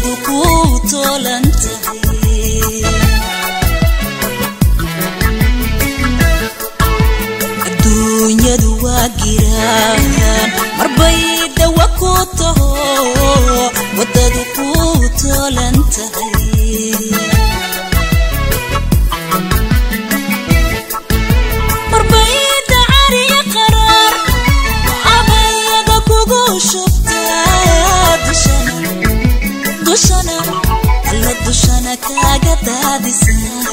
wadadu ku toolantahay adduunyadu waa giraan marbay dawa ku taho wadadu ku toolantahay marbay daariya qarar abayada kugu shubtaa dushana alla dushana kaaga daadisaa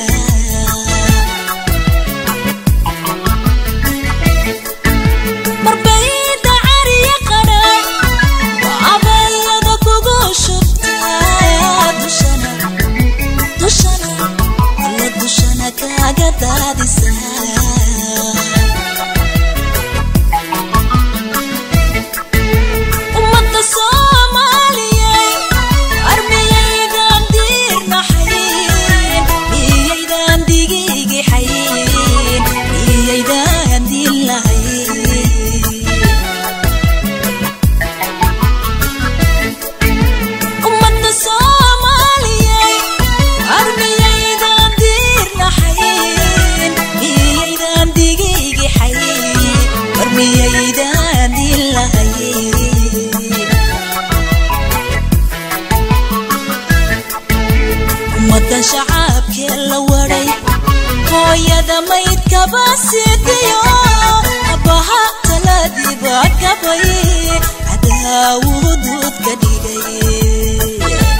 شعبك الوري هويدا ميت كباسيتيو أباها تلادي باكبي عدها وهدود كديدي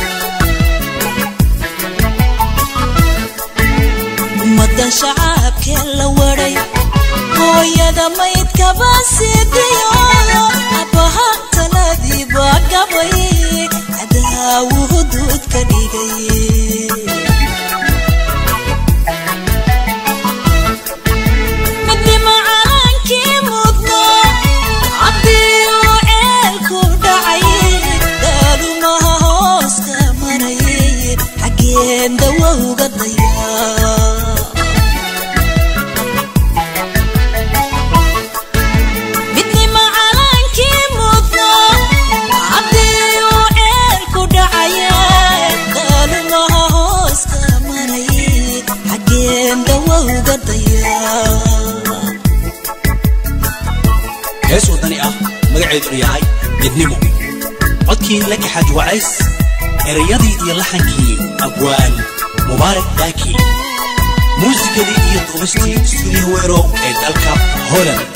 مدى شعبك الوري هويدا ميت كباسيتيو أباها تلادي باكبي عدها وهدود كديدي دوا قضيا بدي معانك مضنا عبدي وعيلكو دعايا قالوا ما هوس كمري حقين دوا قضيا هيس وداني مقعد رياي بدنمو عدكي لك حاج وعيس الرياضي يلحنكي أبوال مبارك باكي موسيقى دي يطغستي ستوديو ويرو الكاب هولاند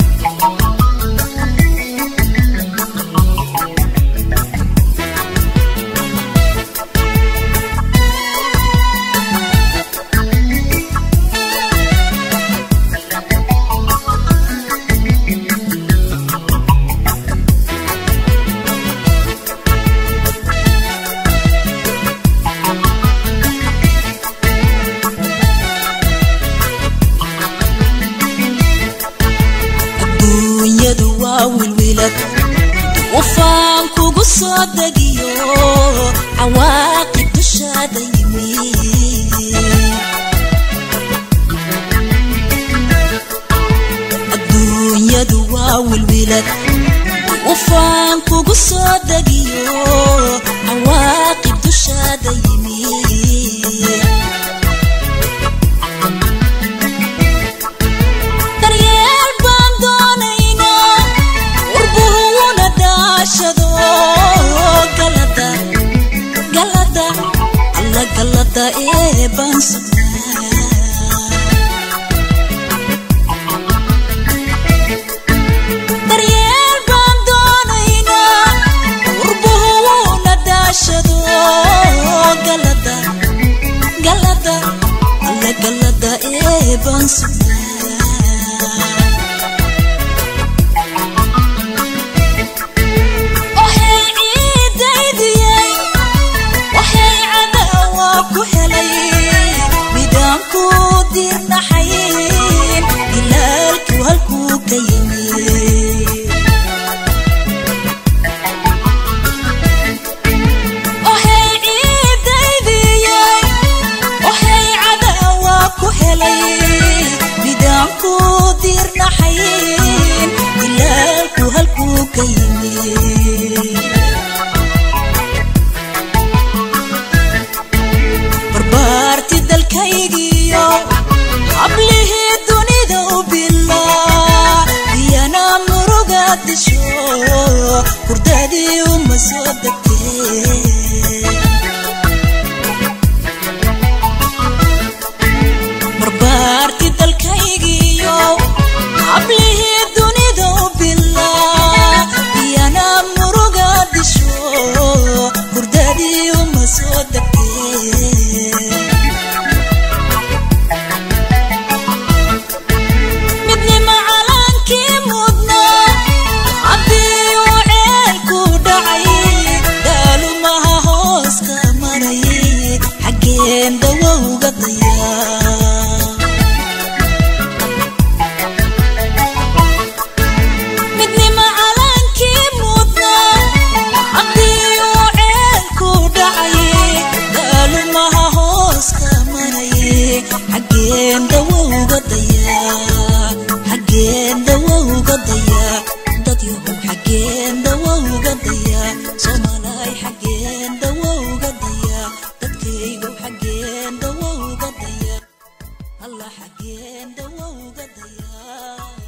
والولد وفان كوغو صدقيو عواقب تشاد يمين الدنيا دوا والولد وفان كوغو صدقيو عواقب تشاد يمين قلدا إيه بنسنا دريال باندونينا وربونا داشدو قلدا الله قلدا إيه بنسنا ديرنا حين دلالك وهالكو كيمين وهي عيدي وهي عداوك وهلي بدانكو ديرنا حين دلالك وهالكو كيمين kurdadii uma soo degtee marbaarti dalkaygiyo hablihii dunida u bilaa iyana muruga disho kurdadii uma soo degtee midnima calankii mudna haddii uu ceelku dhacay daalumaha hoos ka maray xaggeen dawowga dayaa midnima calankii mudna haddii uu ceelku dhacay daalumaha hoos ka maray xaggeen dawowga dayaa xaggeen dawowga dayaa dad yahow xaggeen dawowga dayaa Soomaaliya xaggeen dawowga dayaa dadkaygu xaggeen dawowga dayaa Allah xaggeen dawowga dayaa